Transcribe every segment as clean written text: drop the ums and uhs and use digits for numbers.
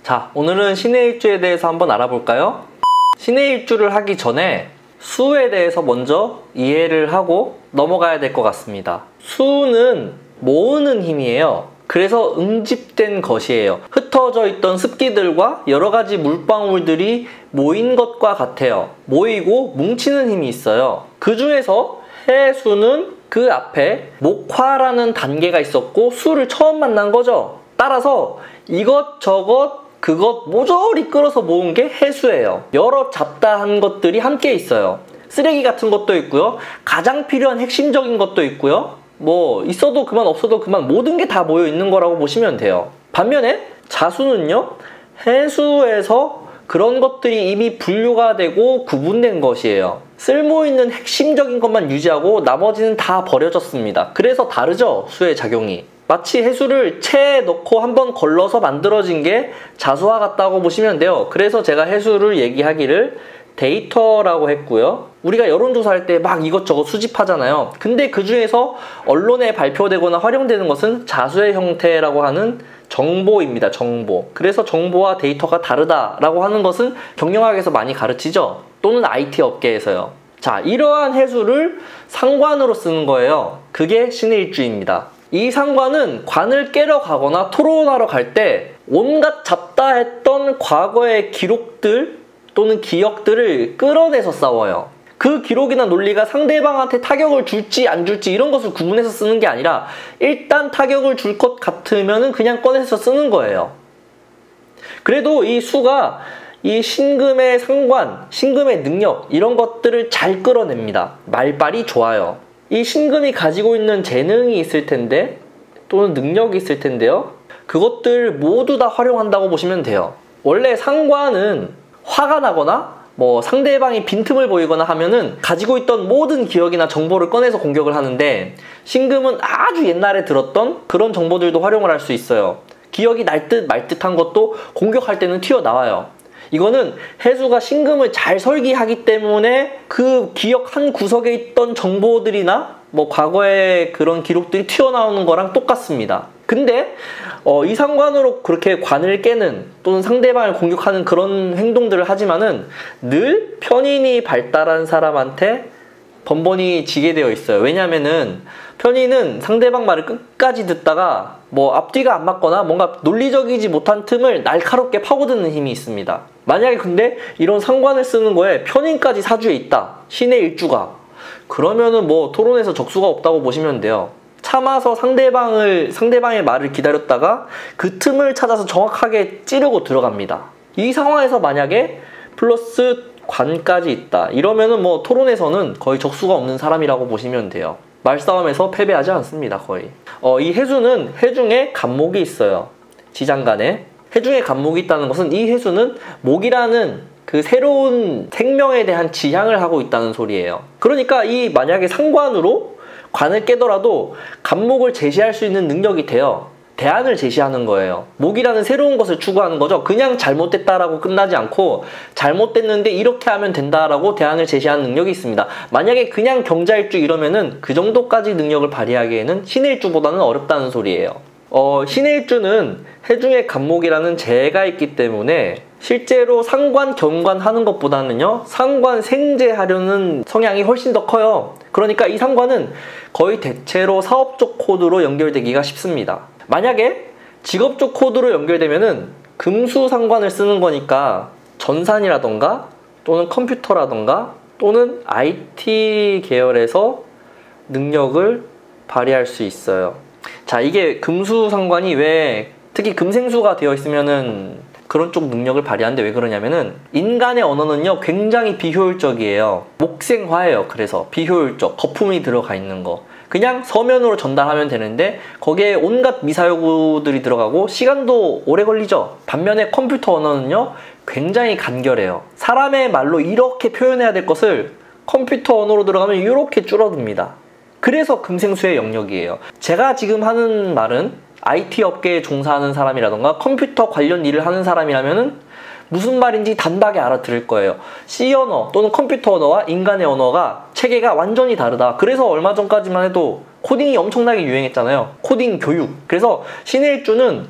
자, 오늘은 신의 일주에 대해서 한번 알아볼까요? 신의 일주를 하기 전에 수에 대해서 먼저 이해를 하고 넘어가야 될 것 같습니다. 수는 모으는 힘이에요. 그래서 응집된 것이에요. 흩어져 있던 습기들과 여러 가지 물방울들이 모인 것과 같아요. 모이고 뭉치는 힘이 있어요. 그 중에서 해수는 그 앞에 목화라는 단계가 있었고 수를 처음 만난 거죠. 따라서 이것저것 그것 모조리 끌어서 모은 게 해수예요. 여러 잡다한 것들이 함께 있어요. 쓰레기 같은 것도 있고요. 가장 필요한 핵심적인 것도 있고요. 뭐 있어도 그만 없어도 그만 모든 게 다 모여 있는 거라고 보시면 돼요. 반면에 자수는요. 해수에서 그런 것들이 이미 분류가 되고 구분된 것이에요. 쓸모있는 핵심적인 것만 유지하고 나머지는 다 버려졌습니다. 그래서 다르죠. 수의 작용이. 마치 해수를 체에 넣고 한번 걸러서 만들어진 게 자수와 같다고 보시면 돼요. 그래서 제가 해수를 얘기하기를 데이터라고 했고요. 우리가 여론조사할 때 막 이것저것 수집하잖아요. 근데 그 중에서 언론에 발표되거나 활용되는 것은 자수의 형태라고 하는 정보입니다. 정보. 그래서 정보와 데이터가 다르다라고 하는 것은 경영학에서 많이 가르치죠. 또는 IT 업계에서요. 자, 이러한 해수를 상관으로 쓰는 거예요. 그게 신의 일주입니다. 이 상관은 관을 깨러 가거나 토론하러 갈 때 온갖 잡다했던 과거의 기록들 또는 기억들을 끌어내서 싸워요. 그 기록이나 논리가 상대방한테 타격을 줄지 안 줄지 이런 것을 구분해서 쓰는 게 아니라 일단 타격을 줄 것 같으면 그냥 꺼내서 쓰는 거예요. 그래도 이 수가 이 신금의 상관, 신금의 능력 이런 것들을 잘 끌어냅니다. 말빨이 좋아요. 이 신금이 가지고 있는 재능이 있을 텐데 또는 능력이 있을 텐데요. 그것들 모두 다 활용한다고 보시면 돼요. 원래 상관은 화가 나거나 뭐 상대방이 빈틈을 보이거나 하면은 가지고 있던 모든 기억이나 정보를 꺼내서 공격을 하는데 신금은 아주 옛날에 들었던 그런 정보들도 활용을 할 수 있어요. 기억이 날 듯 말 듯한 것도 공격할 때는 튀어나와요. 이거는 해수가 신금을 잘 설계하기 때문에 그 기억 한 구석에 있던 정보들이나 뭐 과거의 그런 기록들이 튀어나오는 거랑 똑같습니다. 근데 이 상관으로 그렇게 관을 깨는 또는 상대방을 공격하는 그런 행동들을 하지만은 늘 편인이 발달한 사람한테 번번이 지게 되어 있어요. 왜냐면은 편인은 상대방 말을 끝까지 듣다가 뭐 앞뒤가 안 맞거나 뭔가 논리적이지 못한 틈을 날카롭게 파고드는 힘이 있습니다. 만약에 근데 이런 상관을 쓰는 거에 편인까지 사주에 있다. 신의 일주가. 그러면은 뭐 토론에서 적수가 없다고 보시면 돼요. 참아서 상대방의 말을 기다렸다가 그 틈을 찾아서 정확하게 찌르고 들어갑니다. 이 상황에서 만약에 플러스 관까지 있다. 이러면은 뭐 토론에서는 거의 적수가 없는 사람이라고 보시면 돼요. 말싸움에서 패배하지 않습니다. 거의. 이 해수는 해중에 간목이 있어요. 지장간에. 해중에 간목이 있다는 것은 이 해수는 목이라는 그 새로운 생명에 대한 지향을 하고 있다는 소리예요. 그러니까 이 만약에 상관으로 관을 깨더라도 간목을 제시할 수 있는 능력이 돼요. 대안을 제시하는 거예요. 목이라는 새로운 것을 추구하는 거죠. 그냥 잘못됐다라고 끝나지 않고 잘못됐는데 이렇게 하면 된다라고 대안을 제시하는 능력이 있습니다. 만약에 그냥 경자일주 이러면은 그 정도까지 능력을 발휘하기에는 신의일주보다는 어렵다는 소리예요. 신의일주는 해중의 간목이라는 재가 있기 때문에 실제로 상관, 경관 하는 것보다는요 상관 생재하려는 성향이 훨씬 더 커요. 그러니까 이 상관은 거의 대체로 사업적 코드로 연결되기가 쉽습니다. 만약에 직업적 코드로 연결되면은 금수 상관을 쓰는 거니까 전산이라던가 또는 컴퓨터라던가 또는 IT 계열에서 능력을 발휘할 수 있어요. 자, 이게 금수 상관이 왜 특히 금생수가 되어 있으면은 그런 쪽 능력을 발휘하는데 왜 그러냐면은 인간의 언어는요 굉장히 비효율적이에요. 목생화예요. 그래서 비효율적, 거품이 들어가 있는 거 그냥 서면으로 전달하면 되는데 거기에 온갖 미사여구들이 들어가고 시간도 오래 걸리죠. 반면에 컴퓨터 언어는요 굉장히 간결해요. 사람의 말로 이렇게 표현해야 될 것을 컴퓨터 언어로 들어가면 이렇게 줄어듭니다. 그래서 금생수의 영역이에요. 제가 지금 하는 말은 IT 업계에 종사하는 사람이라던가 컴퓨터 관련 일을 하는 사람이라면은 무슨 말인지 단박에 알아들을 거예요. C 언어 또는 컴퓨터 언어와 인간의 언어가 체계가 완전히 다르다. 그래서 얼마 전까지만 해도 코딩이 엄청나게 유행했잖아요. 코딩 교육. 그래서 신의 일주는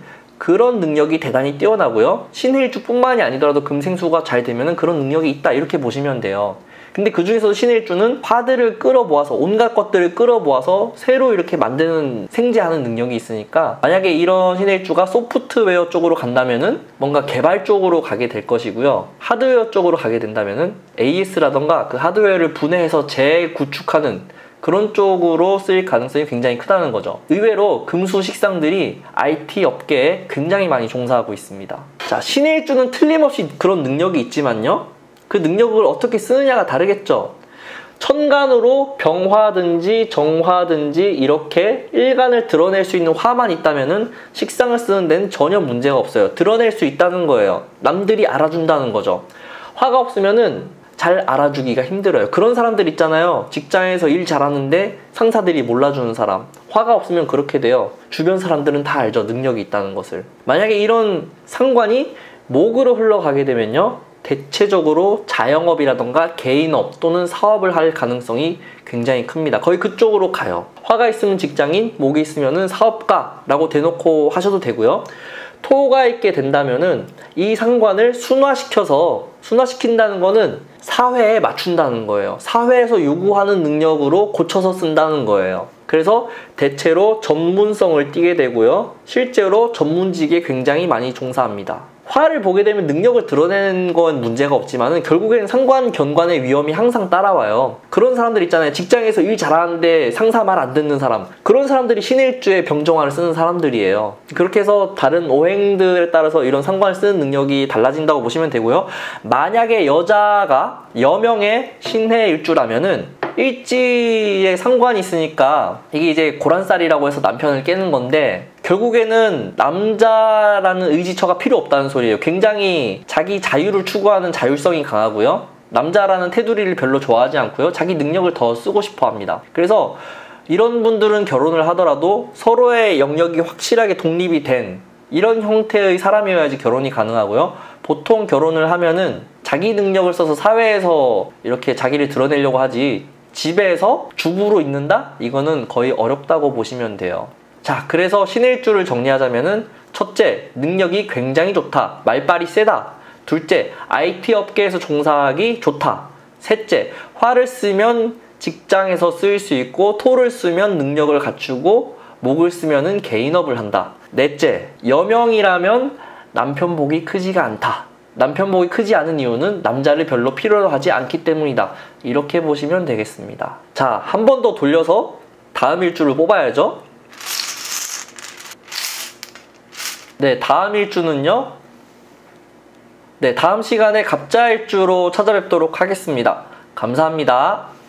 그런 능력이 대단히 뛰어나고요. 신의 일주뿐만이 아니더라도 금생수가 잘 되면 그런 능력이 있다 이렇게 보시면 돼요. 근데 그 중에서도 신의 일주는 화들을 끌어모아서 온갖 것들을 끌어모아서 새로 이렇게 만드는 생재하는 능력이 있으니까 만약에 이런 신의 일주가 소프트웨어 쪽으로 간다면은 뭔가 개발 쪽으로 가게 될 것이고요. 하드웨어 쪽으로 가게 된다면은 AS라던가 그 하드웨어를 분해해서 재구축하는 그런 쪽으로 쓰일 가능성이 굉장히 크다는 거죠. 의외로 금수 식상들이 IT 업계에 굉장히 많이 종사하고 있습니다. 자, 신의 일주는 틀림없이 그런 능력이 있지만요. 그 능력을 어떻게 쓰느냐가 다르겠죠. 천간으로 병화든지 정화든지 이렇게 일간을 드러낼 수 있는 화만 있다면은 식상을 쓰는 데는 전혀 문제가 없어요. 드러낼 수 있다는 거예요. 남들이 알아준다는 거죠. 화가 없으면은 잘 알아주기가 힘들어요. 그런 사람들 있잖아요. 직장에서 일 잘하는데 상사들이 몰라주는 사람. 화가 없으면 그렇게 돼요. 주변 사람들은 다 알죠. 능력이 있다는 것을. 만약에 이런 상관이 목으로 흘러가게 되면요. 대체적으로 자영업이라던가 개인업 또는 사업을 할 가능성이 굉장히 큽니다. 거의 그쪽으로 가요. 화가 있으면 직장인, 목이 있으면 사업가라고 대놓고 하셔도 되고요. 토가 있게 된다면은 이 상관을 순화시킨다는 거는 사회에 맞춘다는 거예요. 사회에서 요구하는 능력으로 고쳐서 쓴다는 거예요. 그래서 대체로 전문성을 띠게 되고요. 실제로 전문직에 굉장히 많이 종사합니다. 화를 보게 되면 능력을 드러내는 건 문제가 없지만 결국에는 상관, 견관의 위험이 항상 따라와요. 그런 사람들 있잖아요. 직장에서 일 잘하는데 상사 말 안 듣는 사람. 그런 사람들이 신의 일주에 병정화를 쓰는 사람들이에요. 그렇게 해서 다른 오행들에 따라서 이런 상관을 쓰는 능력이 달라진다고 보시면 되고요. 만약에 여자가 여명의 신의 일주라면은 일지에 상관이 있으니까 이게 이제 고란살이라고 해서 남편을 깨는 건데 결국에는 남자라는 의지처가 필요 없다는 소리예요. 굉장히 자기 자유를 추구하는 자율성이 강하고요. 남자라는 테두리를 별로 좋아하지 않고요. 자기 능력을 더 쓰고 싶어 합니다. 그래서 이런 분들은 결혼을 하더라도 서로의 영역이 확실하게 독립이 된 이런 형태의 사람이어야지 결혼이 가능하고요. 보통 결혼을 하면은 자기 능력을 써서 사회에서 이렇게 자기를 드러내려고 하지 집에서 주부로 있는다? 이거는 거의 어렵다고 보시면 돼요. 자, 그래서 신의 일주를 정리하자면은 첫째, 능력이 굉장히 좋다. 말빨이 세다. 둘째, IT 업계에서 종사하기 좋다. 셋째, 화를 쓰면 직장에서 쓰일 수 있고 토를 쓰면 능력을 갖추고 목을 쓰면은 개인업을 한다. 넷째, 여명이라면 남편 복이 크지가 않다. 남편 복이 크지 않은 이유는 남자를 별로 필요로 하지 않기 때문이다. 이렇게 보시면 되겠습니다. 자, 한 번 더 돌려서 다음 일주를 뽑아야죠. 네, 다음 일주는요. 네, 다음 시간에 갑자일주로 찾아뵙도록 하겠습니다. 감사합니다.